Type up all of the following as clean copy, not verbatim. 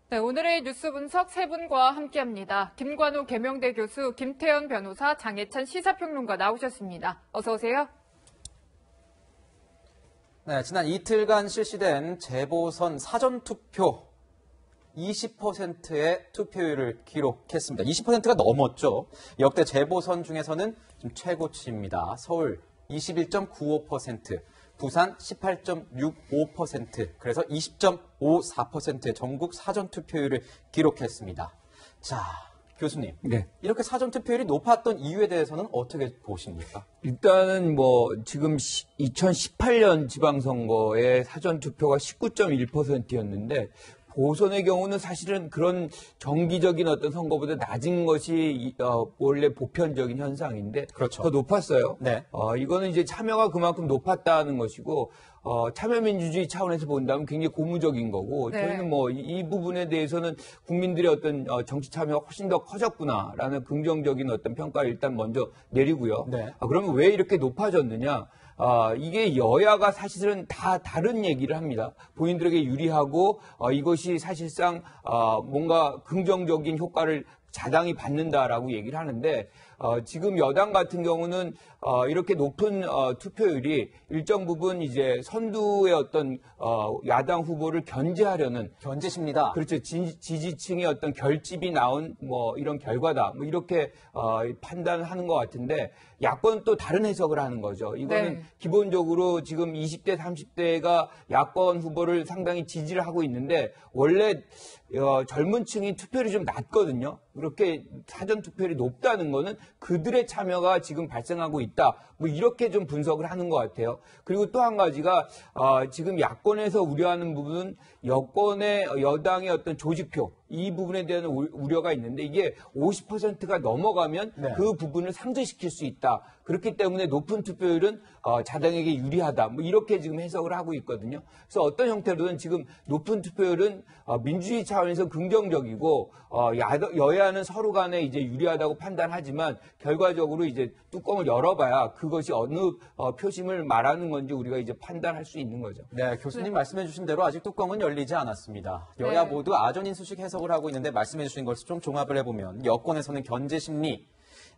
네, 오늘의 뉴스 분석 세 분과 함께합니다. 김관우 계명대 교수, 김태현 변호사, 장혜찬 시사평론가 나오셨습니다. 어서 오세요. 네, 지난 이틀간 실시된 재보선 사전투표 20%의 투표율을 기록했습니다. 20%가 넘었죠. 역대 재보선 중에서는 좀 최고치입니다. 서울 21.95%, 부산 18.65%, 그래서 20.54%의 전국 사전투표율을 기록했습니다. 자, 교수님. 네. 이렇게 사전투표율이 높았던 이유에 대해서는 어떻게 보십니까? 일단은 지금 2018년 지방선거의 사전투표가 19.1%였는데, 보선의 경우는 사실은 그런 정기적인 어떤 선거보다 낮은 것이 원래 보편적인 현상인데 그렇죠. 더 높았어요. 네. 이거는 이제 참여가 그만큼 높았다는 것이고 참여민주주의 차원에서 본다면 굉장히 고무적인 거고 네. 저희는 이 부분에 대해서는 국민들의 어떤 정치 참여가 훨씬 더 커졌구나라는 긍정적인 어떤 평가를 일단 먼저 내리고요. 네. 그러면 왜 이렇게 높아졌느냐? 이게 여야가 사실은 다 다른 얘기를 합니다. 본인들에게 유리하고 이것이 사실상 뭔가 긍정적인 효과를 자당히 받는다라고 얘기를 하는데 지금 여당 같은 경우는 이렇게 높은 투표율이 일정 부분 이제 선두의 어떤 야당 후보를 견제하려는 견제십니다. 그렇죠. 지지층의 어떤 결집이 나온 이런 결과다. 이렇게 판단하는 것 같은데 야권은 또 다른 해석을 하는 거죠. 이거는 네. 기본적으로 지금 20대, 30대가 야권 후보를 상당히 지지를 하고 있는데 원래 젊은 층이 투표율이 좀 낮거든요. 그렇게 사전 투표율이 높다는 거는 그들의 참여가 지금 발생하고 있다. 이렇게 좀 분석을 하는 것 같아요. 그리고 또 한 가지가 지금 야권에서 우려하는 부분은 여당의 어떤 조직표 이 부분에 대한 우려가 있는데 이게 50%가 넘어가면 네. 그 부분을 상쇄시킬 수 있다. 그렇기 때문에 높은 투표율은 자당에게 유리하다. 이렇게 지금 해석을 하고 있거든요. 그래서 어떤 형태로든 지금 높은 투표율은 민주주의 차원에서 긍정적이고 여야는 서로 간에 이제 유리하다고 판단하지만 결과적으로 이제 뚜껑을 열어봐야 그것이 어느 표심을 말하는 건지 우리가 이제 판단할 수 있는 거죠. 네, 교수님 말씀해 주신 대로 아직 뚜껑은 열리지 않았습니다. 여야 네. 모두 아전인수식 해석을 하고 있는데 말씀해 주신 것을 좀 종합을 해보면 여권에서는 견제 심리,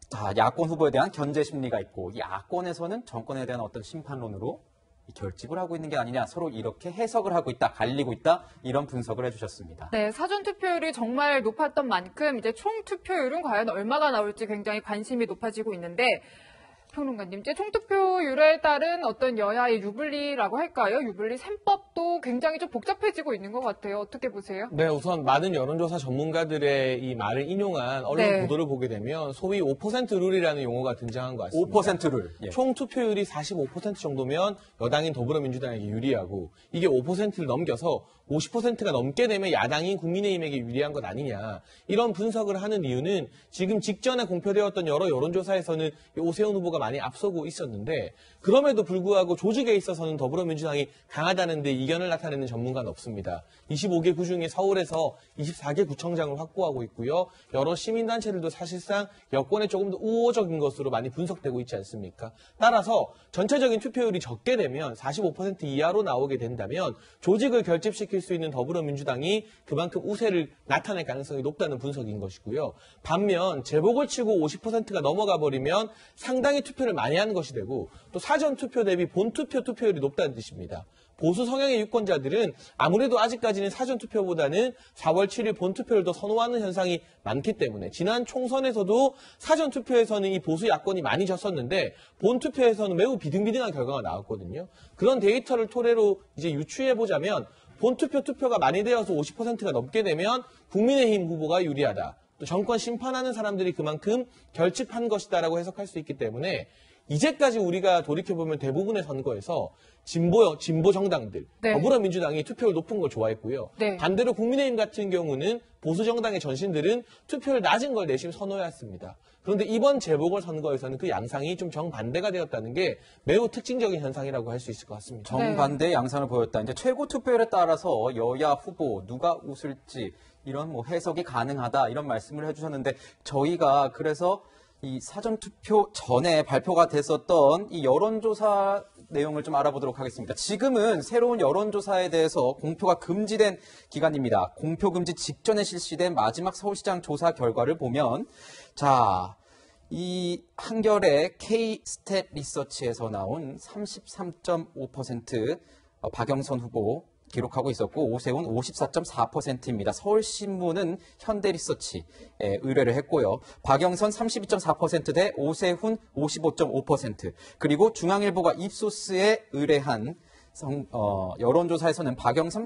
야권 후보에 대한 견제 심리가 있고 야권에서는 정권에 대한 어떤 심판론으로 결집을 하고 있는 게 아니냐 서로 이렇게 해석을 하고 있다, 갈리고 있다 이런 분석을 해주셨습니다. 네, 사전 투표율이 정말 높았던 만큼 이제 총 투표율은 과연 얼마가 나올지 굉장히 관심이 높아지고 있는데 평론가님, 이제 총투표율에 따른 어떤 여야의 유불리라고 할까요? 유불리 셈법도 굉장히 좀 복잡해지고 있는 것 같아요. 어떻게 보세요? 네, 우선 많은 여론조사 전문가들의 이 말을 인용한 언론 네. 보도를 보게 되면 소위 5% 룰이라는 용어가 등장한 것 같습니다. 5%를. 예. 총 투표율이 45% 정도면 여당인 더불어민주당에게 유리하고 이게 5%를 넘겨서 50%가 넘게 되면 야당인 국민의힘에게 유리한 것 아니냐. 이런 분석을 하는 이유는 지금 직전에 공표되었던 여러 여론조사에서는 오세훈 후보가 많이 앞서고 있었는데 그럼에도 불구하고 조직에 있어서는 더불어민주당이 강하다는 데 이견을 나타내는 전문가는 없습니다. 25개 구 중에 서울에서 24개 구청장을 확보하고 있고요. 여러 시민단체들도 사실상 여권에 조금 더 우호적인 것으로 많이 분석되고 있지 않습니까? 따라서 전체적인 투표율이 적게 되면 45% 이하로 나오게 된다면 조직을 결집시킬 수 있는 더불어민주당이 그만큼 우세를 나타낼 가능성이 높다는 분석인 것이고요. 반면 제복을 치고 50%가 넘어가 버리면 상당히 투표를 많이 하는 것이 되고 또 사전투표 대비 본투표 투표율이 높다는 뜻입니다. 보수 성향의 유권자들은 아무래도 아직까지는 사전투표보다는 4월 7일 본투표를 더 선호하는 현상이 많기 때문에 지난 총선에서도 사전투표에서는 이 보수 야권이 많이 졌었는데 본투표에서는 매우 비등비등한 결과가 나왔거든요. 그런 데이터를 토대로 이제 유추해보자면 본투표 투표가 많이 되어서 50%가 넘게 되면 국민의힘 후보가 유리하다. 또 정권 심판하는 사람들이 그만큼 결집한 것이다라고 해석할 수 있기 때문에 이제까지 우리가 돌이켜보면 대부분의 선거에서 진보 정당들, 네. 더불어민주당이 투표율 높은 걸 좋아했고요. 네. 반대로 국민의힘 같은 경우는 보수 정당의 전신들은 투표율 낮은 걸 내심 선호해왔습니다. 그런데 이번 재보궐선거에서는 그 양상이 좀 정반대가 되었다는 게 매우 특징적인 현상이라고 할 수 있을 것 같습니다. 정반대의 양상을 보였다. 이제 최고 투표율에 따라서 여야 후보 누가 웃을지 이런 해석이 가능하다 이런 말씀을 해주셨는데 저희가 그래서 이 사전투표 전에 발표가 됐었던 이 여론조사 내용을 좀 알아보도록 하겠습니다. 지금은 새로운 여론조사에 대해서 공표가 금지된 기간입니다. 공표 금지 직전에 실시된 마지막 서울시장 조사 결과를 보면, 자, 이 한겨레 K-스탯 리서치에서 나온 33.5% 박영선 후보 기록하고 있었고, 오세훈 54.4%입니다. 서울신문은 현대리서치에 의뢰를 했고요. 박영선 32.4% 대 오세훈 55.5%, 그리고 중앙일보가 입소스에 의뢰한 여론조사에서는 박영선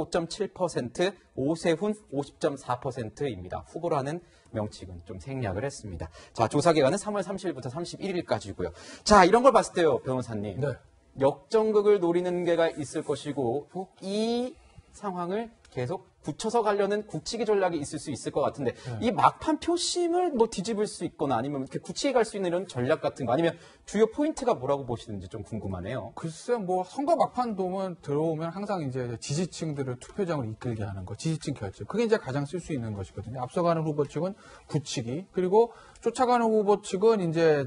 35.7%, 오세훈 50.4%입니다. 후보라는 명칭은 좀 생략을 했습니다. 자, 조사 기간은 3월 30일부터 31일까지고요. 자, 이런 걸 봤을 때요, 변호사님. 네. 역전극을 노리는 게가 있을 것이고, 이 상황을 계속 굳혀서 가려는 굳히기 전략이 있을 수 있을 것 같은데, 이 막판 표심을 뭐 뒤집을 수 있거나 아니면 이렇게 굳히게 갈 수 있는 이런 전략 같은 거, 아니면 주요 포인트가 뭐라고 보시는지 좀 궁금하네요. 글쎄, 뭐, 선거 막판 들어오면 항상 이제 지지층들을 투표장으로 이끌게 하는 거, 지지층 결집. 그게 이제 가장 쓸 수 있는 것이거든요. 앞서가는 후보 측은 굳히기, 그리고 쫓아가는 후보 측은 이제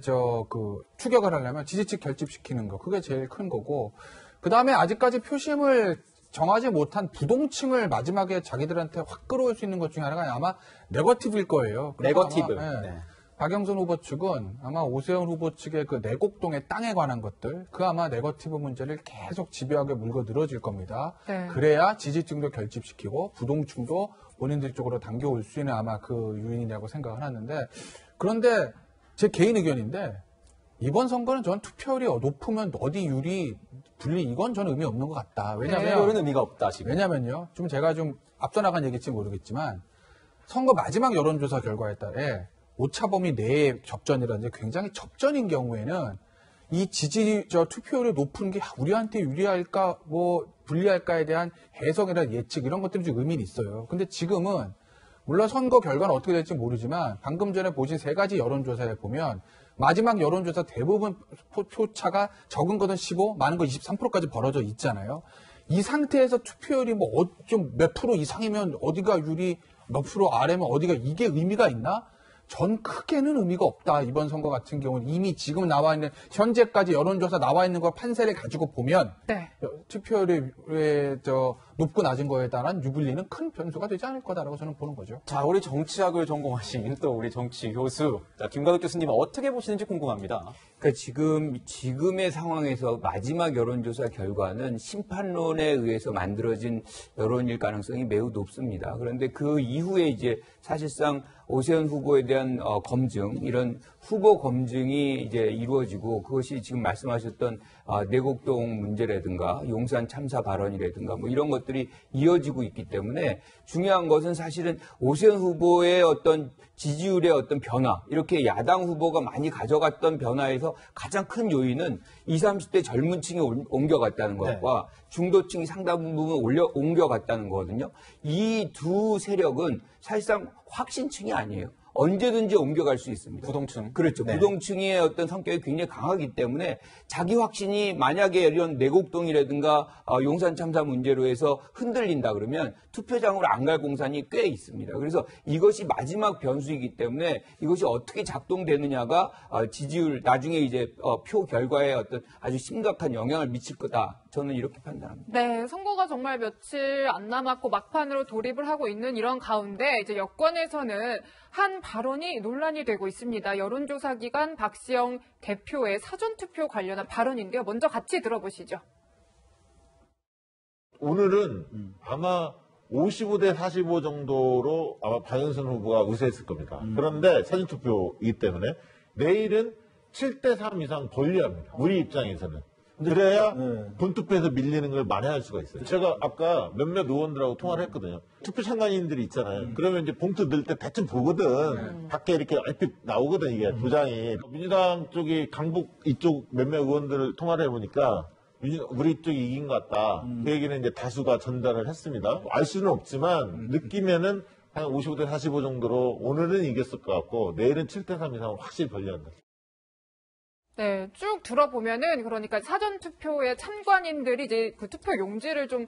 추격을 하려면 지지층 결집시키는 거. 그게 제일 큰 거고. 그 다음에 아직까지 표심을 정하지 못한 부동층을 마지막에 자기들한테 확 끌어올 수 있는 것 중에 하나가 아마 네거티브일 거예요. 네거티브. 아마, 네. 박영선 후보 측은 아마 오세훈 후보 측의 그 내곡동의 땅에 관한 것들, 그 아마 네거티브 문제를 계속 집요하게 물고 늘어질 겁니다. 네. 그래야 지지층도 결집시키고 부동층도 본인들 쪽으로 당겨올 수 있는 아마 그 요인이라고 생각을 하는데, 그런데 제 개인 의견인데 이번 선거는 전 투표율이 높으면 어디 유리 분리 이건 저는 의미 없는 것 같다. 투표율은 왜냐면 의미가 없다, 지금. 왜냐면요. 제가 앞서 나간 얘기일지 모르겠지만 선거 마지막 여론조사 결과에 따라 오차범위 내의 접전이라든지 굉장히 접전인 경우에는 이 투표율이 높은 게 우리한테 유리할까 뭐 불리할까에 대한 해석이나 예측 이런 것들이 좀 의미는 있어요. 근데 지금은 물론 선거 결과는 어떻게 될지 모르지만 방금 전에 보신 세 가지 여론조사에 보면 마지막 여론조사 대부분 표차가 적은 것은 15, 많은 거 23%까지 벌어져 있잖아요. 이 상태에서 투표율이 좀 몇 프로 이상이면 어디가 유리, 몇 프로 아래면 어디가 이게 의미가 있나? 전 크게는 의미가 없다. 이번 선거 같은 경우는 이미 지금 나와 있는 현재까지 여론조사 나와 있는 거 판세를 가지고 보면 네. 투표율의 높고 낮은 거에 따른 유불리는 큰 변수가 되지 않을 거다라고 저는 보는 거죠. 자, 우리 정치학을 전공하신 또 우리 정치 교수, 자, 김가덕 교수님은 어떻게 보시는지 궁금합니다. 그러니까 지금의 상황에서 마지막 여론조사 결과는 심판론에 의해서 만들어진 여론일 가능성이 매우 높습니다. 그런데 그 이후에 이제 사실상 오세훈 후보에 대한 검증, 이런 후보 검증이 이제 이루어지고, 그것이 지금 말씀하셨던 내곡동 문제라든가 용산 참사 발언이라든가 뭐 이런 것들이 이어지고 있기 때문에 중요한 것은 사실은 오세훈 후보의 어떤 지지율의 어떤 변화, 이렇게 야당 후보가 많이 가져갔던 변화에서 가장 큰 요인은 20, 30대 젊은 층이 옮겨갔다는 것과 중도층이 상당 부분 옮겨갔다는 거거든요. 이 두 세력은 사실상 확신층이 아니에요. 언제든지 옮겨갈 수 있습니다. 부동층. 그렇죠. 네. 부동층의 어떤 성격이 굉장히 강하기 때문에 자기 확신이 만약에 이런 내곡동이라든가 용산 참사 문제로 해서 흔들린다 그러면 투표장으로 안 갈 공산이 꽤 있습니다. 그래서 이것이 마지막 변수이기 때문에 이것이 어떻게 작동되느냐가 지지율, 나중에 이제 표 결과에 어떤 아주 심각한 영향을 미칠 거다. 저는 이렇게 판단합니다. 네, 선거가 정말 며칠 안 남았고 막판으로 돌입을 하고 있는 이런 가운데 이제 여권에서는 한 발언이 논란이 되고 있습니다. 여론조사 기관 박시영 대표의 사전투표 관련한 발언인데요. 먼저 같이 들어보시죠. 오늘은 아마 55대 45 정도로 아마 박영선 후보가 우세했을 겁니다. 그런데 사전투표이기 때문에 내일은 7대 3 이상 벌리합니다. 우리 입장에서는. 그래야 본투표에서 밀리는 걸 만회할 수가 있어요. 제가 아까 몇몇 의원들하고 통화를 했거든요. 투표 참관인들이 있잖아요. 그러면 이제 봉투 넣을 때 대충 보거든. 밖에 이렇게 얼핏 나오거든, 이게 도장이. 민주당 쪽이 강북 이쪽 몇몇 의원들을 통화를 해보니까 우리 쪽이 이긴 것 같다. 그 얘기는 이제 다수가 전달을 했습니다. 알 수는 없지만 느끼면은 한 55대 45 정도로 오늘은 이겼을 것 같고 내일은 7대 3 이상 확실히 벌려한다. 네, 쭉 들어보면은 그러니까 사전 투표에 참관인들이 이제 그 투표 용지를 좀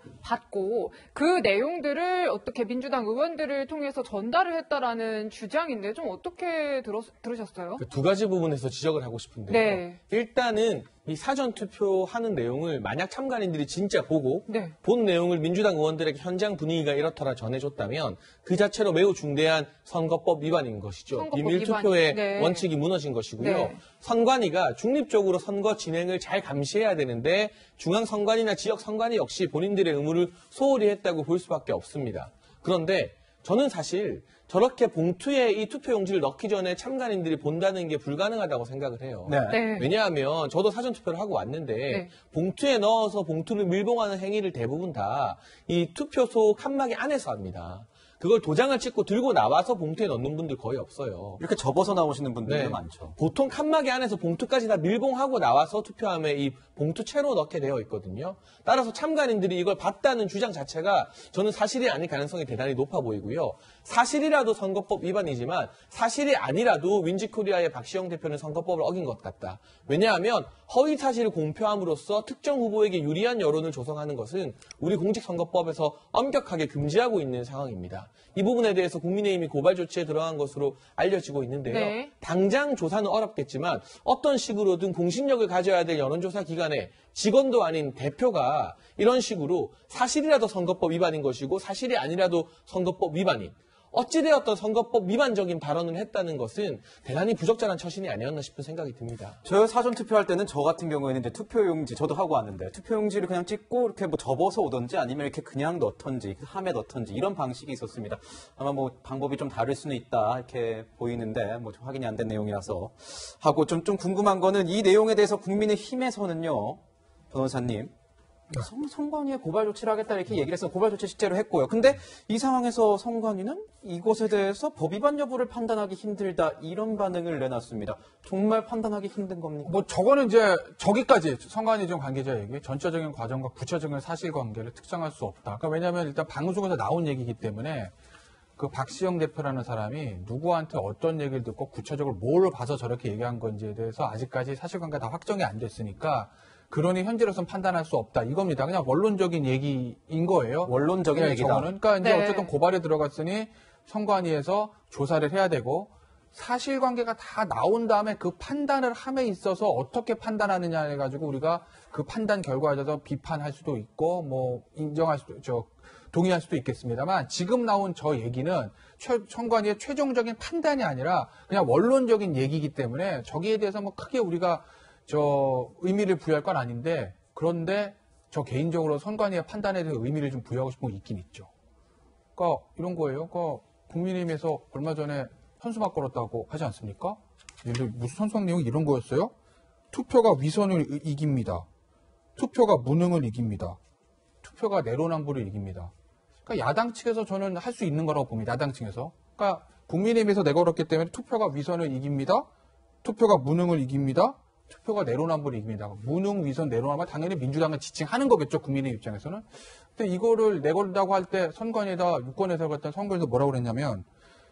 받고 그 내용들을 어떻게 민주당 의원들을 통해서 전달을 했다라는 주장인데 좀 어떻게 들으셨어요? 그 두 가지 부분에서 지적을 하고 싶은데요. 네. 일단은 이 사전 투표하는 내용을 만약 참관인들이 진짜 보고 네. 본 내용을 민주당 의원들에게 현장 분위기가 이렇더라 전해줬다면 그 자체로 매우 중대한 선거법 위반인 것이죠. 선거법 비밀 위반. 투표의 네. 원칙이 무너진 것이고요. 네. 선관위가 중립적으로 선거 진행을 잘 감시해야 되는데 중앙 선관위나 지역 선관위 역시 본인들의 의무를 소홀히 했다고 볼 수밖에 없습니다. 그런데 저는 사실 저렇게 봉투에 이 투표용지를 넣기 전에 참관인들이 본다는 게 불가능하다고 생각을 해요. 네. 네. 왜냐하면 저도 사전투표를 하고 왔는데 네. 봉투에 넣어서 봉투를 밀봉하는 행위를 대부분 다 이 투표소 칸막이 안에서 합니다. 그걸 도장을 찍고 들고 나와서 봉투에 넣는 분들 거의 없어요. 이렇게 접어서 나오시는 분들도 네. 많죠. 보통 칸막이 안에서 봉투까지 다 밀봉하고 나와서 투표함에 이 봉투채로 넣게 되어 있거든요. 따라서 참관인들이 이걸 봤다는 주장 자체가 저는 사실이 아닐 가능성이 대단히 높아 보이고요. 사실이라도 선거법 위반이지만 사실이 아니라도 윈지코리아의 박시영 대표는 선거법을 어긴 것 같다. 왜냐하면 허위 사실을 공표함으로써 특정 후보에게 유리한 여론을 조성하는 것은 우리 공직선거법에서 엄격하게 금지하고 있는 상황입니다. 이 부분에 대해서 국민의힘이 고발 조치에 들어간 것으로 알려지고 있는데요. 네. 당장 조사는 어렵겠지만 어떤 식으로든 공신력을 가져야 될 여론조사 기관의 직원도 아닌 대표가 이런 식으로 사실이라도 선거법 위반인 것이고 사실이 아니라도 선거법 위반인 어찌되었던 선거법 위반적인 발언을 했다는 것은 대단히 부적절한 처신이 아니었나 싶은 생각이 듭니다. 저 사전 투표할 때는 저 같은 경우에는 이제 투표용지 저도 하고 왔는데 투표용지를 그냥 찍고 이렇게 뭐 접어서 오든지 아니면 이렇게 그냥 넣던지 함에 넣던지 이런 방식이 있었습니다. 아마 뭐 방법이 좀 다를 수는 있다 이렇게 보이는데 뭐 확인이 안 된 내용이라서 하고 좀 궁금한 거는 이 내용에 대해서 국민의힘에서는요, 변호사님. 선관위에 고발 조치를 하겠다 이렇게 얘기를 해서 고발 조치 실제로 했고요. 근데 이 상황에서 선관위는 이것에 대해서 법 위반 여부를 판단하기 힘들다 이런 반응을 내놨습니다. 정말 판단하기 힘든 겁니까? 뭐 저거는 이제 저기까지 선관위 좀 관계자 얘기, 전체적인 과정과 구체적인 사실관계를 특정할 수 없다. 그러니까 왜냐하면 일단 방송에서 나온 얘기이기 때문에 그 박시영 대표라는 사람이 누구한테 어떤 얘기를 듣고 구체적으로 뭘 봐서 저렇게 얘기한 건지에 대해서 아직까지 사실관계가 다 확정이 안 됐으니까 그러니 현재로서는 판단할 수 없다 이겁니다. 그냥 원론적인 얘기인 거예요. 원론적인 얘기다. 저거는. 그러니까 이제 네. 어쨌든 고발에 들어갔으니 선관위에서 조사를 해야 되고 사실관계가 다 나온 다음에 그 판단을 함에 있어서 어떻게 판단하느냐 해가지고 우리가 그 판단 결과에 대해서 비판할 수도 있고 뭐 인정할 수도 동의할 수도 있겠습니다만 지금 나온 저 얘기는 선관위의 최종적인 판단이 아니라 그냥 원론적인 얘기이기 때문에 저기에 대해서 뭐 크게 우리가 의미를 부여할 건 아닌데 그런데 저 개인적으로 선관위의 판단에 대해서 의미를 좀 부여하고 싶은 거 있긴 있죠. 그러니까 이런 거예요. 그러니까 국민의힘에서 얼마 전에 현수막 걸었다고 하지 않습니까? 무슨 현수막 내용이 이런 거였어요? 투표가 위선을 이깁니다. 투표가 무능을 이깁니다. 투표가 내로남불을 이깁니다. 그러니까 야당 측에서 저는 할 수 있는 거라고 봅니다. 야당 측에서. 그러니까 국민의힘에서 내걸었기 때문에 투표가 위선을 이깁니다. 투표가 무능을 이깁니다. 투표가 내로남불을 이깁니다. 무능, 위선, 내로남불 당연히 민주당을 지칭하는 거겠죠. 국민의 입장에서는. 근데 이거를 내걸다고 할 때 선관위에다 유권해서 갔던 선거에서 뭐라고 그랬냐면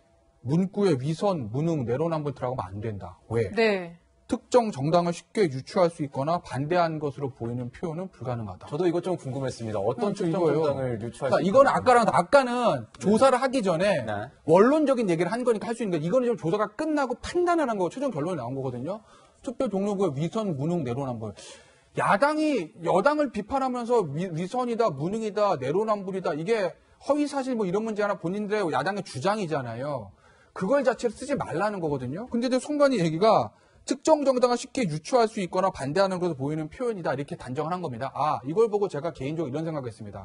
문구에 위선, 무능, 내로남불 들어가면 안 된다. 왜? 네. 특정 정당을 쉽게 유추할 수 있거나 반대한 것으로 보이는 표현은 불가능하다. 저도 이것 좀 궁금했습니다. 어떤 특정 이거예요. 정당을 유추할 그러니까 수 이거는 있는지. 아까는 조사를 하기 전에 네. 원론적인 얘기를 한 거니까 할 수 있는 거. 이거는 지금 조사가 끝나고 판단을 한 거, 최종 결론이 나온 거거든요. 투표 동료부의 위선, 무능, 내로남불. 야당이 여당을 비판하면서 위선이다, 무능이다, 내로남불이다. 이게 허위사실 뭐 이런 문제 하나 본인들의 야당의 주장이잖아요. 그걸 자체로 쓰지 말라는 거거든요. 근데 이제 선관위 얘기가 특정 정당을 쉽게 유추할 수 있거나 반대하는 것으로 보이는 표현이다. 이렇게 단정을 한 겁니다. 이걸 보고 제가 개인적으로 이런 생각을 했습니다.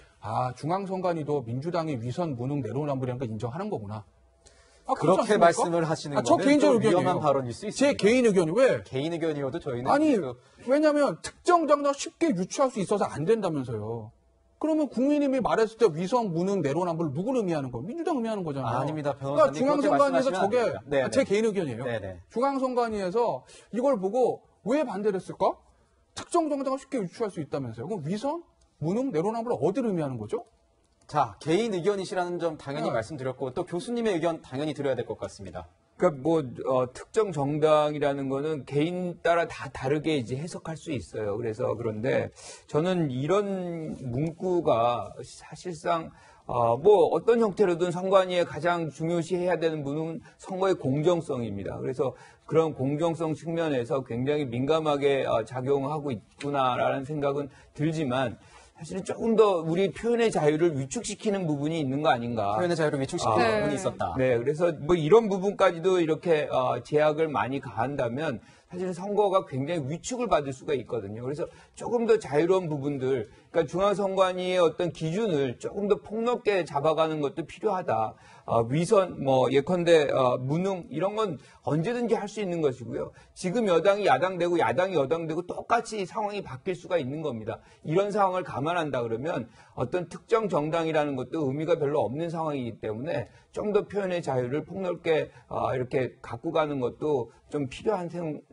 중앙선관위도 민주당의 위선, 무능, 내로남불이라는 걸 인정하는 거구나. 그렇지 그렇게 않습니까? 말씀을 하시는 저 거는 개인적 좀 의견이에요. 위험한 발언일 수 제 있습니다. 개인 의견이 왜? 개인 의견이어도 저희는 아니, 그 왜냐면 특정 정당 쉽게 유추할 수 있어서 안 된다면서요. 그러면 국민님이 말했을 때 위선, 무능, 내로남불 누구를 의미하는 거예요? 민주당 의미하는 거잖아요. 아닙니다, 변호사님. 그러니까 중앙선관위에서 그렇게 말씀하시면 안 됩니다. 제 개인 의견이에요. 네네. 중앙선관위에서 이걸 보고 왜 반대를 했을까? 특정 정당을 쉽게 유추할 수 있다면서요. 그럼 위선, 무능, 내로남불 어디를 의미하는 거죠? 자, 개인 의견이시라는 점 당연히 네. 말씀드렸고 또 교수님의 의견 당연히 드려야 될 것 같습니다. 그러니까 뭐 특정 정당이라는 거는 개인 따라 다 다르게 이제 해석할 수 있어요. 그래서 그런데 저는 이런 문구가 사실상 뭐 어떤 형태로든 선관위에 가장 중요시해야 되는 부분은 선거의 공정성입니다. 그래서 그런 공정성 측면에서 굉장히 민감하게 작용하고 있구나라는 생각은 들지만 사실은 조금 더 우리 표현의 자유를 위축시키는 부분이 있는 거 아닌가. 표현의 자유를 위축시키는 네. 부분이 있었다. 네, 그래서 뭐 이런 부분까지도 이렇게 제약을 많이 가한다면 사실 선거가 굉장히 위축을 받을 수가 있거든요. 그래서 조금 더 자유로운 부분들, 그러니까 중앙선관위의 어떤 기준을 조금 더 폭넓게 잡아가는 것도 필요하다. 위선, 뭐 예컨대 무능 이런 건 언제든지 할 수 있는 것이고요. 지금 여당이 야당되고 야당이 여당되고 똑같이 상황이 바뀔 수가 있는 겁니다. 이런 상황을 감안한다 그러면 어떤 특정 정당이라는 것도 의미가 별로 없는 상황이기 때문에 좀 더 표현의 자유를 폭넓게 이렇게 갖고 가는 것도 좀 필요한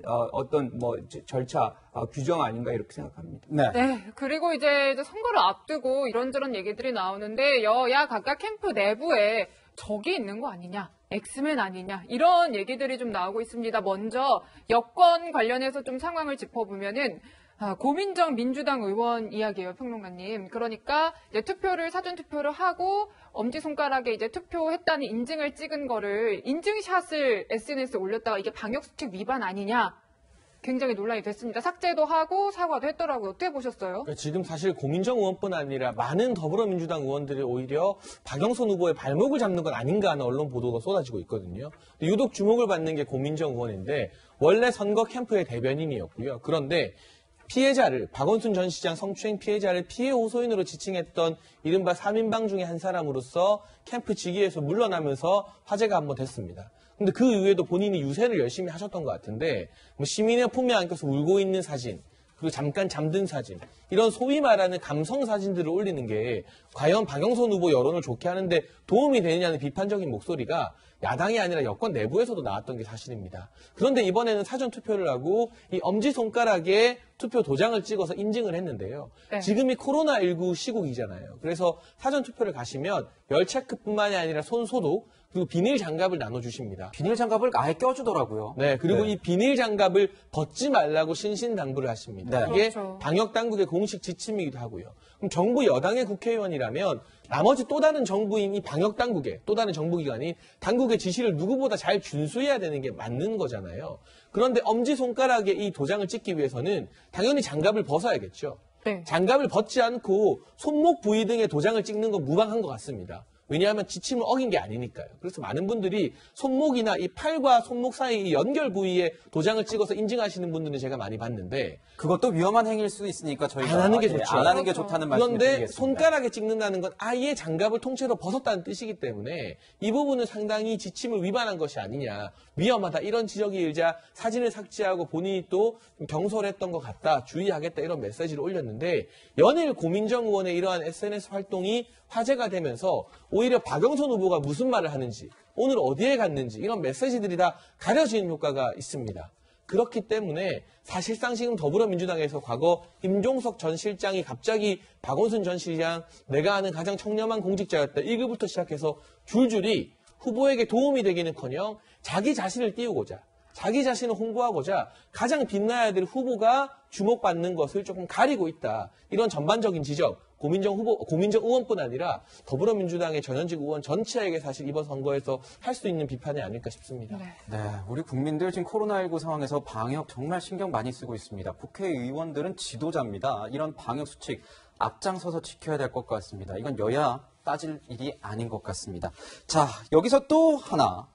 어떤 뭐 절차 규정 아닌가 이렇게 생각합니다. 네. 네, 그리고 이제 선거를 앞두고 이런저런 얘기들이 나오는데 여야 각각 캠프 내부에 적이 있는 거 아니냐, 엑스맨 아니냐 이런 얘기들이 좀 나오고 있습니다. 먼저 여권 관련해서 좀 상황을 짚어보면은 고민정 민주당 의원 이야기예요, 평론가님. 그러니까 이제 사전 투표를 하고 엄지손가락에 이제 투표했다는 인증을 찍은 거를 인증샷을 SNS에 올렸다가 이게 방역수칙 위반 아니냐. 굉장히 논란이 됐습니다. 삭제도 하고 사과도 했더라고요. 어떻게 보셨어요? 그러니까 지금 사실 고민정 의원뿐 아니라 많은 더불어민주당 의원들이 오히려 박영선 후보의 발목을 잡는 건 아닌가 하는 언론 보도가 쏟아지고 있거든요. 유독 주목을 받는 게 고민정 의원인데 원래 선거 캠프의 대변인이었고요. 그런데 피해자를, 박원순 전 시장 성추행 피해자를 피해 호소인으로 지칭했던 이른바 3인방 중에 한 사람으로서 캠프 직위에서 물러나면서 화제가 한번 됐습니다. 근데 그 이후에도 본인이 유세를 열심히 하셨던 것 같은데 뭐 시민의 품에 안겨서 울고 있는 사진, 그리고 잠깐 잠든 사진, 이런 소위 말하는 감성 사진들을 올리는 게 과연 박영선 후보 여론을 좋게 하는데 도움이 되느냐는 비판적인 목소리가 야당이 아니라 여권 내부에서도 나왔던 게 사실입니다. 그런데 이번에는 사전 투표를 하고 이 엄지손가락에 투표 도장을 찍어서 인증을 했는데요. 네. 지금이 코로나19 시국이잖아요. 그래서 사전 투표를 가시면 열 체크뿐만이 아니라 손 소독, 그리고 비닐 장갑을 나눠주십니다. 비닐 장갑을 아예 껴주더라고요. 네, 그리고 네. 이 비닐 장갑을 벗지 말라고 신신당부를 하십니다. 네. 이게 그렇죠. 방역 당국의 공식 지침이기도 하고요. 그럼 정부 여당의 국회의원이라면 나머지 또 다른 정부인 이 방역 당국의 또 다른 정부기관이 당국의 지시를 누구보다 잘 준수해야 되는 게 맞는 거잖아요. 그런데 엄지 손가락에 이 도장을 찍기 위해서는 당연히 장갑을 벗어야겠죠. 네. 장갑을 벗지 않고 손목 부위 등에 도장을 찍는 건 무방한 것 같습니다. 왜냐하면 지침을 어긴 게 아니니까요. 그래서 많은 분들이 손목이나 이 팔과 손목 사이 이 연결 부위에 도장을 찍어서 인증하시는 분들은 제가 많이 봤는데 그것도 위험한 행위일 수도 있으니까 저희가 안 하는 게 예, 좋죠. 안 하는 게 그렇죠. 좋다는 말씀을 그런데 드리겠습니다. 손가락에 찍는다는 건 아예 장갑을 통째로 벗었다는 뜻이기 때문에 이 부분은 상당히 지침을 위반한 것이 아니냐, 위험하다 이런 지적이 일자 사진을 삭제하고 본인이 또 경솔했던 것 같다, 주의하겠다 이런 메시지를 올렸는데 연일 고민정 의원의 이러한 SNS 활동이 화제가 되면서 오히려 박영선 후보가 무슨 말을 하는지, 오늘 어디에 갔는지 이런 메시지들이 다 가려지는 효과가 있습니다. 그렇기 때문에 사실상 지금 더불어민주당에서 과거 임종석 전 실장이 갑자기 박원순 전 시장 내가 아는 가장 청렴한 공직자였다 1급부터 시작해서 줄줄이 후보에게 도움이 되기는커녕 자기 자신을 띄우고자, 자기 자신을 홍보하고자 가장 빛나야 될 후보가 주목받는 것을 조금 가리고 있다. 이런 전반적인 지적, 고민정 의원뿐 아니라 더불어민주당의 전현직 의원 전체에게 사실 이번 선거에서 할 수 있는 비판이 아닐까 싶습니다. 네, 우리 국민들 지금 코로나19 상황에서 방역 정말 신경 많이 쓰고 있습니다. 국회의원들은 지도자입니다. 이런 방역 수칙 앞장서서 지켜야 될 것 같습니다. 이건 여야 따질 일이 아닌 것 같습니다. 자, 여기서 또 하나,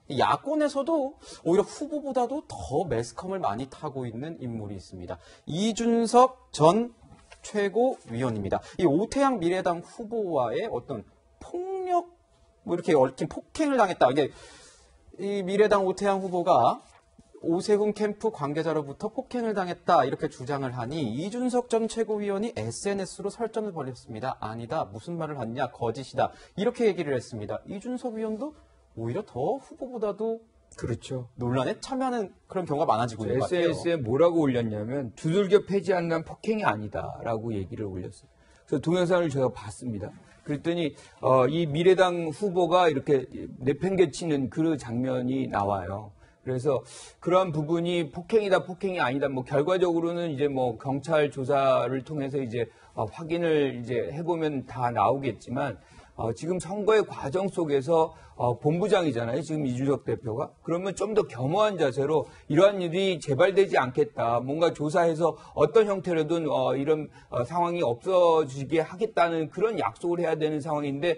야권에서도 오히려 후보보다도 더 매스컴을 많이 타고 있는 인물이 있습니다. 이준석 전 최고위원입니다. 이 오태양 미래당 후보와의 어떤 폭력, 뭐 이렇게 얽힌 폭행을 당했다. 이게 이 미래당 오태양 후보가 오세훈 캠프 관계자로부터 폭행을 당했다 이렇게 주장을 하니 이준석 전 최고위원이 SNS로 설전을 벌였습니다. 아니다. 무슨 말을 하느냐. 거짓이다. 이렇게 얘기를 했습니다. 이준석 위원도 오히려 더 후보보다도 그렇죠. 논란에 참여하는 그런 경우가 많아지고 있는 것 같아요. SNS에 뭐라고 올렸냐면 두들겨 패지한다는 폭행이 아니다라고 얘기를 올렸어요. 그래서 동영상을 제가 봤습니다. 그랬더니 이 미래당 후보가 이렇게 내팽개치는 그 장면이 나와요. 그래서 그러한 부분이 폭행이다, 폭행이 아니다. 뭐 결과적으로는 이제 뭐 경찰 조사를 통해서 이제 확인을 이제 해보면 다 나오겠지만 지금 선거의 과정 속에서 본부장이잖아요. 지금 이준석 대표가. 그러면 좀 더 겸허한 자세로 이러한 일이 재발되지 않겠다. 뭔가 조사해서 어떤 형태로든 이런 상황이 없어지게 하겠다는 그런 약속을 해야 되는 상황인데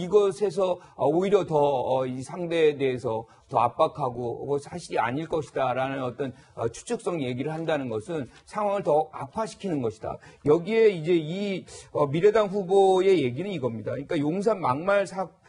이것에서 오히려 더 이 상대에 대해서 더 압박하고 사실이 아닐 것이다라는 어떤 추측성 얘기를 한다는 것은 상황을 더 악화시키는 것이다. 여기에 이제 이 미래당 후보의 얘기는 이겁니다. 그러니까 용산 막말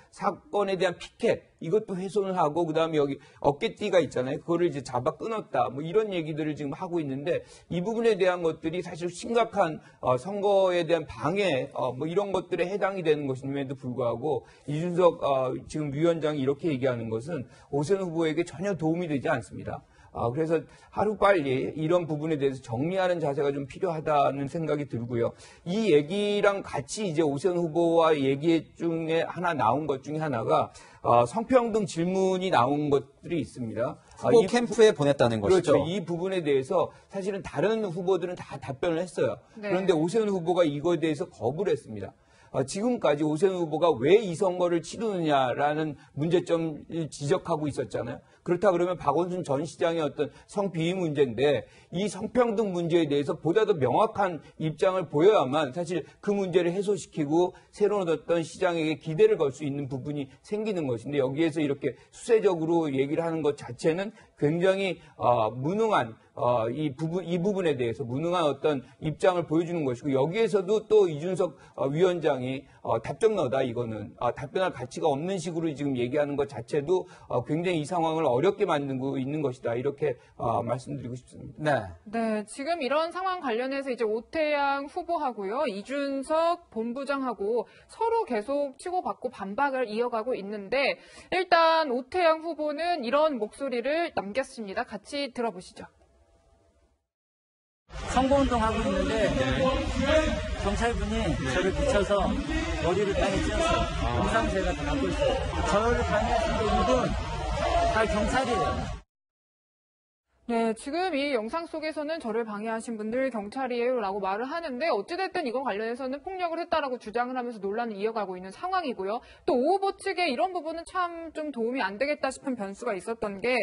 사건에 대한 피켓 이것도 훼손을 하고 그다음에 여기 어깨띠가 있잖아요. 그거를 이제 잡아 끊었다. 뭐 이런 얘기들을 지금 하고 있는데 이 부분에 대한 것들이 사실 심각한 선거에 대한 방해 뭐 이런 것들에 해당이 되는 것임에도 불구하고 이준석 지금 위원장이 이렇게 얘기하는 것은 오세훈 후보에게 전혀 도움이 되지 않습니다. 그래서 하루빨리 이런 부분에 대해서 정리하는 자세가 좀 필요하다는 생각이 들고요. 이 얘기랑 같이 이제 오세훈 후보와 얘기 중에 하나 나온 것 중에 하나가 성평등 질문이 나온 것들이 있습니다. 후보 캠프에 보냈다는 것이죠. 그렇죠. 이 부분에 대해서 사실은 다른 후보들은 다 답변을 했어요. 네. 그런데 오세훈 후보가 이거에 대해서 거부를 했습니다. 지금까지 오세훈 후보가 왜 이 선거를 치르느냐라는 문제점을 지적하고 있었잖아요. 그렇다 그러면 박원순 전 시장의 어떤 성비위 문제인데 이 성평등 문제에 대해서 보다 더 명확한 입장을 보여야만 사실 그 문제를 해소시키고 새로운 어떤 시장에게 기대를 걸 수 있는 부분이 생기는 것인데 여기에서 이렇게 수세적으로 얘기를 하는 것 자체는 굉장히 무능한 이 부분에 대해서 무능한 어떤 입장을 보여주는 것이고 여기에서도 또 이준석 위원장이 답정너다 이거는 답변할 가치가 없는 식으로 지금 얘기하는 것 자체도 굉장히 이 상황을 어렵게 만들고 있는 것이다 이렇게 말씀드리고 싶습니다. 네. 네, 지금 이런 상황 관련해서 이제 오태양 후보하고요, 이준석 본부장하고 서로 계속 치고받고 반박을 이어가고 있는데 일단 오태양 후보는 이런 목소리를 남겼습니다. 같이 들어보시죠. 선거운동하고 있는데 경찰분이 저를 붙여서 머리를 땅에 찧었어요. 공상제가 다 갖고 있어요. 저를 방해하신 분들은 다 경찰이에요. 네, 지금 이 영상 속에서는 저를 방해하신 분들 경찰이에요 라고 말을 하는데 어찌됐든 이건 관련해서는 폭력을 했다라고 주장을 하면서 논란을 이어가고 있는 상황이고요. 또 오 후보 측에 이런 부분은 참 좀 도움이 안 되겠다 싶은 변수가 있었던 게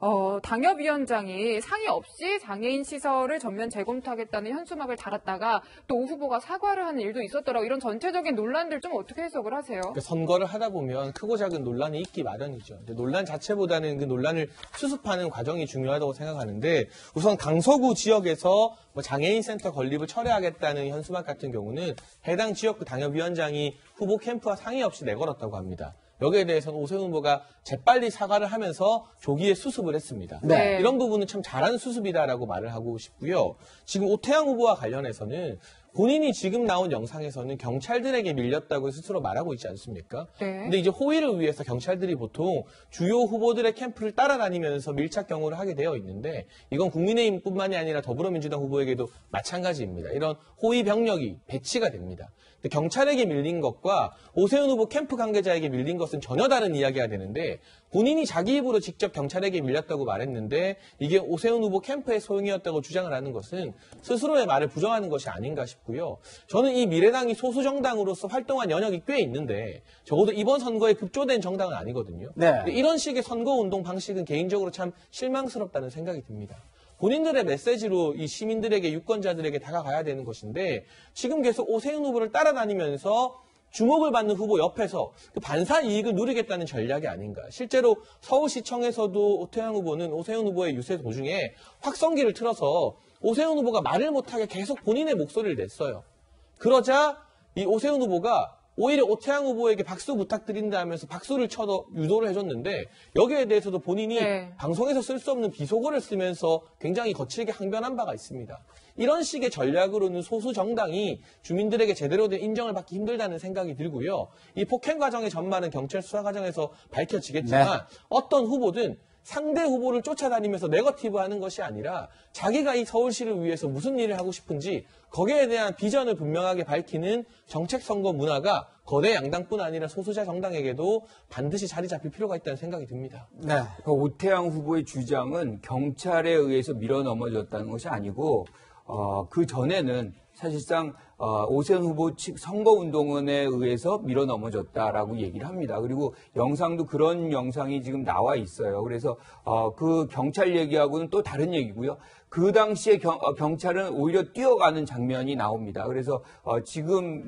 당협위원장이 상의 없이 장애인 시설을 전면 재검토하겠다는 현수막을 달았다가 또 오 후보가 사과를 하는 일도 있었더라고요. 이런 전체적인 논란들 좀 어떻게 해석을 하세요? 그러니까 선거를 하다 보면 크고 작은 논란이 있기 마련이죠. 근데 논란 자체보다는 그 논란을 수습하는 과정이 중요하다고 생각하는데 우선 강서구 지역에서 뭐 장애인 센터 건립을 철회하겠다는 현수막 같은 경우는 해당 지역구 당협위원장이 후보 캠프와 상의 없이 내걸었다고 합니다. 여기에 대해서는 오세훈 후보가 재빨리 사과를 하면서 조기에 수습을 했습니다. 네. 이런 부분은 참 잘한 수습이다라고 말을 하고 싶고요. 지금 오태양 후보와 관련해서는 본인이 지금 나온 영상에서는 경찰들에게 밀렸다고 스스로 말하고 있지 않습니까? 네. 근데 이제 호의를 위해서 경찰들이 보통 주요 후보들의 캠프를 따라다니면서 밀착 경호를 하게 되어 있는데 이건 국민의힘뿐만이 아니라 더불어민주당 후보에게도 마찬가지입니다. 이런 호의 병력이 배치가 됩니다. 근데 경찰에게 밀린 것과 오세훈 후보 캠프 관계자에게 밀린 것은 전혀 다른 이야기가 되는데 본인이 자기 입으로 직접 경찰에게 밀렸다고 말했는데 이게 오세훈 후보 캠프의 소용이었다고 주장을 하는 것은 스스로의 말을 부정하는 것이 아닌가 싶고요. 저는 이 미래당이 소수 정당으로서 활동한 연역이 꽤 있는데 적어도 이번 선거에 급조된 정당은 아니거든요. 네. 근데 이런 식의 선거운동 방식은 개인적으로 참 실망스럽다는 생각이 듭니다. 본인들의 메시지로 이 시민들에게 유권자들에게 다가가야 되는 것인데 지금 계속 오세훈 후보를 따라다니면서 주목을 받는 후보 옆에서 그 반사 이익을 누리겠다는 전략이 아닌가. 실제로 서울시청에서도 오태양 후보는 오세훈 후보의 유세 도중에 확성기를 틀어서 오세훈 후보가 말을 못하게 계속 본인의 목소리를 냈어요. 그러자 이 오세훈 후보가 오히려 오태양 후보에게 박수 부탁드린다 하면서 박수를 쳐서 유도를 해줬는데 여기에 대해서도 본인이 네. 방송에서 쓸 수 없는 비속어를 쓰면서 굉장히 거칠게 항변한 바가 있습니다. 이런 식의 전략으로는 소수 정당이 주민들에게 제대로 된 인정을 받기 힘들다는 생각이 들고요. 이 폭행 과정의 전말은 경찰 수사 과정에서 밝혀지겠지만 네. 어떤 후보든 상대 후보를 쫓아다니면서 네거티브 하는 것이 아니라 자기가 이 서울시를 위해서 무슨 일을 하고 싶은지 거기에 대한 비전을 분명하게 밝히는 정책 선거 문화가 거대 양당뿐 아니라 소수자 정당에게도 반드시 자리 잡힐 필요가 있다는 생각이 듭니다. 네. 그러니까 오태양 후보의 주장은 경찰에 의해서 밀어넘어졌다는 것이 아니고 그 전에는 사실상 오세훈 후보 측 선거운동원에 의해서 밀어넘어졌다라고 얘기를 합니다. 그리고 영상도 그런 영상이 지금 나와 있어요. 그래서 그 경찰 얘기하고는 또 다른 얘기고요. 그 당시에 경찰은 오히려 뛰어가는 장면이 나옵니다. 그래서 지금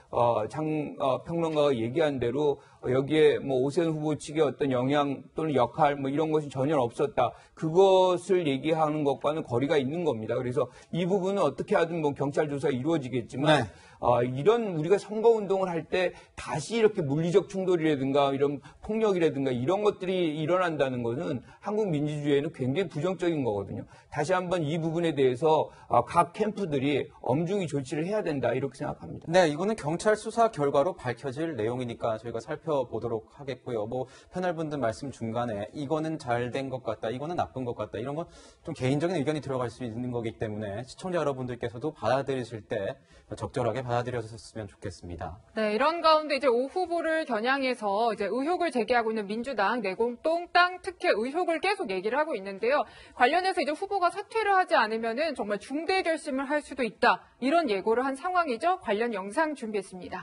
평론가가 얘기한 대로 여기에 오세훈 후보 측의 어떤 영향 또는 역할 이런 것이 전혀 없었다. 그것을 얘기하는 것과는 거리가 있는 겁니다. 그래서 이 부분은 어떻게 하든 경찰 조사가 이루어지겠지만 이런 우리가 선거운동을 할 때 다시 이렇게 물리적 충돌이라든가 이런 폭력이라든가 이런 것들이 일어난다는 것은 한국 민주주의에는 굉장히 부정적인 거거든요. 다시 한번 이 부분에 대해서 각 캠프들이 엄중히 조치를 해야 된다 이렇게 생각합니다. 네, 이거는 경찰 수사 결과로 밝혀질 내용이니까 저희가 살펴보도록 하겠고요. 패널분들 말씀 중간에 이거는 잘 된 것 같다, 이거는 나쁜 것 같다, 이런 건 좀 개인적인 의견이 들어갈 수 있는 거기 때문에 시청자 여러분들께서도 받아들이실 때 적절하게 받아들여졌으면 좋겠습니다. 네, 이런 가운데 이제 오 후보를 겨냥해서 이제 의혹을 제기하고 있는 민주당 내곡동 땅 특혜 의혹을 계속 얘기를 하고 있는데요. 관련해서 이제 후보가 사퇴를 하지 않으면은 정말 중대 결심을 할 수도 있다. 이런 예고를 한 상황이죠. 관련 영상 준비했습니다.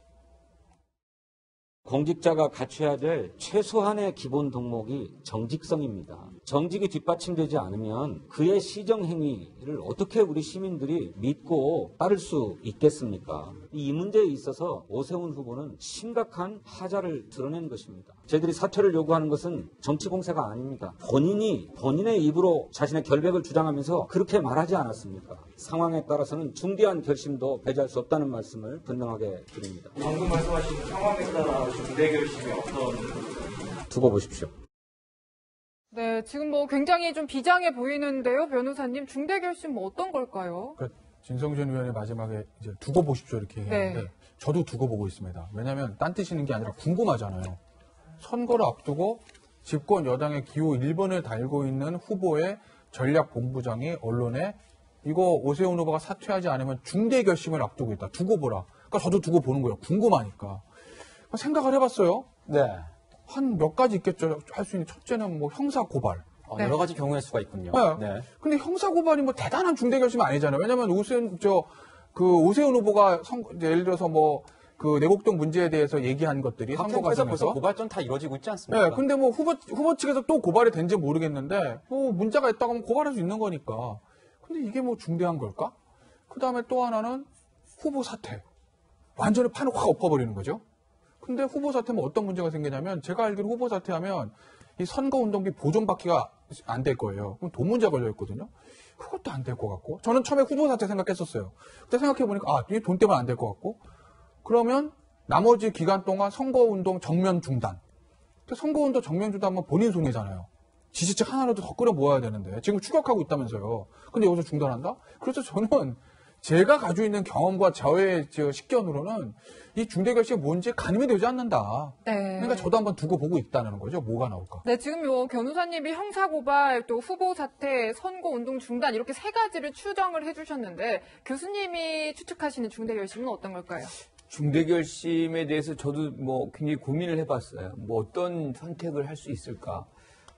공직자가 갖춰야 될 최소한의 기본 덕목이 정직성입니다. 정직이 뒷받침되지 않으면 그의 시정행위를 어떻게 우리 시민들이 믿고 따를 수 있겠습니까? 이 문제에 있어서 오세훈 후보는 심각한 하자를 드러낸 것입니다. 저희들이 사퇴를 요구하는 것은 정치 공세가 아닙니다. 본인의 입으로 자신의 결백을 주장하면서 그렇게 말하지 않았습니까? 상황에 따라서는 중대한 결심도 배제할 수 없다는 말씀을 분명하게 드립니다. 방금 말씀하신 상황에 따라 중대 결심이 어떤 두고 보십시오. 네, 지금 굉장히 좀 비장해 보이는데요, 변호사님. 중대 결심 어떤 걸까요? 그러니까 진성준 의원이 마지막에 이제 두고 보십시오 이렇게 했는데 네. 저도 두고 보고 있습니다. 왜냐하면 딴뜻이는 게 아니라 궁금하잖아요. 선거를 앞두고 집권 여당의 기호 1번을 달고 있는 후보의 전략본부장이 언론에 이거 오세훈 후보가 사퇴하지 않으면 중대 결심을 앞두고 있다. 두고 보라. 그러니까 저도 두고 보는 거예요. 궁금하니까. 생각을 해봤어요. 네. 한 몇 가지 있겠죠. 할 수 있는 첫째는 형사 고발. 네. 여러 가지 경우일 수가 있군요. 네. 근데 형사 고발이 대단한 중대 결심이 아니잖아요. 왜냐면 오세훈 후보가 예를 들어서 내곡동 문제에 대해서 얘기한 것들이 선거 과정에서 벌써 과정에서 고발전 다 이루어지고 있지 않습니까? 네, 근데 후보 측에서 또 고발이 된지 모르겠는데 문자가 있다고 하면 고발할 수 있는 거니까. 근데 이게 중대한 걸까? 그 다음에 또 하나는 후보 사퇴. 완전히 판을 확 엎어버리는 거죠. 근데 후보 사퇴면 어떤 문제가 생기냐면 제가 알기로 후보 사퇴하면 이 선거운동비 보존받기가 안 될 거예요. 그럼 돈 문제 걸려 있거든요. 그것도 안 될 것 같고. 저는 처음에 후보 사퇴 생각했었어요. 근데 생각해보니까 이게 돈 때문에 안 될 것 같고. 그러면 나머지 기간 동안 선거운동 정면 중단. 근데 선거운동 정면 중단하면 본인 손해잖아요. 지지층 하나라도 더 끌어모아야 되는데 지금 추격하고 있다면서요. 근데 여기서 중단한다? 그래서 저는 제가 가지고 있는 경험과 저의 식견으로는 이 중대결심이 뭔지 가늠이 되지 않는다. 네. 그러니까 저도 한번 두고 보고 있다는 거죠. 뭐가 나올까. 네, 지금 변호사님이 형사고발, 또 후보 사퇴, 선거운동 중단 이렇게 세 가지를 추정을 해주셨는데 교수님이 추측하시는 중대결심은 어떤 걸까요? 중대 결심에 대해서 저도 굉장히 고민을 해봤어요. 어떤 선택을 할 수 있을까?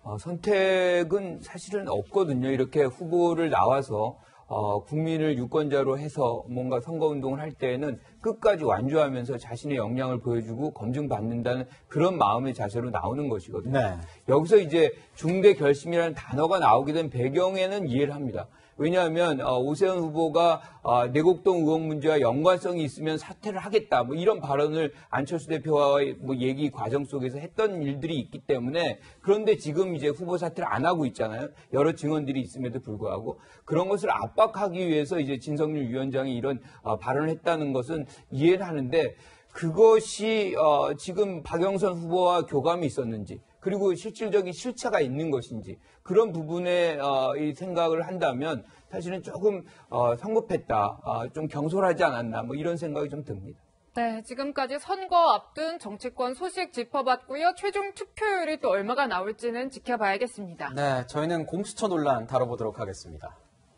선택은 사실은 없거든요. 이렇게 후보를 나와서 국민을 유권자로 해서 뭔가 선거운동을 할 때에는 끝까지 완주하면서 자신의 역량을 보여주고 검증받는다는 그런 마음의 자세로 나오는 것이거든요. 네. 여기서 이제 중대 결심이라는 단어가 나오게 된 배경에는 이해를 합니다. 왜냐하면 오세훈 후보가 내곡동 의혹 문제와 연관성이 있으면 사퇴를 하겠다 이런 발언을 안철수 대표와의 얘기 과정 속에서 했던 일들이 있기 때문에 그런데 지금 이제 후보 사퇴를 안 하고 있잖아요. 여러 증언들이 있음에도 불구하고 그런 것을 압박하기 위해서 이제 진성률 위원장이 이런 발언을 했다는 것은 이해를 하는데 그것이 지금 박영선 후보와 교감이 있었는지 그리고 실질적인 실체가 있는 것인지 그런 부분에 이 생각을 한다면 사실은 조금 성급했다, 좀 경솔하지 않았나 이런 생각이 좀 듭니다. 네, 지금까지 선거 앞둔 정치권 소식 짚어봤고요. 최종 투표율이 또 얼마가 나올지는 지켜봐야겠습니다. 네, 저희는 공수처 논란 다뤄보도록 하겠습니다.